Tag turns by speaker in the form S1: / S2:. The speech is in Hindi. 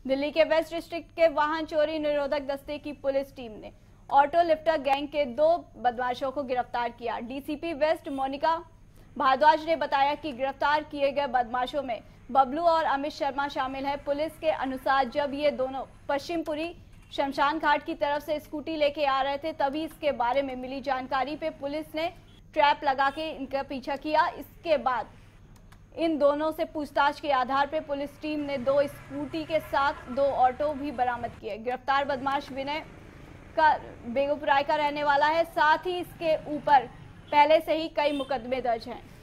S1: दिल्ली के वेस्ट डिस्ट्रिक्ट के वाहन चोरी निरोधक दस्ते की पुलिस टीम ने ऑटो लिफ्टर गैंग के 2 बदमाशों को गिरफ्तार किया। डीसीपी वेस्ट मोनिका भारद्वाज ने बताया कि गिरफ्तार किए गए बदमाशों में बबलू और अमित शर्मा शामिल है। पुलिस के अनुसार जब ये दोनों पश्चिमपुरी शमशान घाट की तरफ से स्कूटी लेके आ रहे थे, तभी इसके बारे में मिली जानकारी पे पुलिस ने ट्रैप लगा के इनका पीछा किया। इसके बाद इन दोनों से पूछताछ के आधार पर पुलिस टीम ने 2 स्कूटी के साथ 2 ऑटो भी बरामद किए। गिरफ्तार बदमाश विनय का बेगूसराय का रहने वाला है। साथ ही इसके ऊपर पहले से ही कई मुकदमे दर्ज हैं।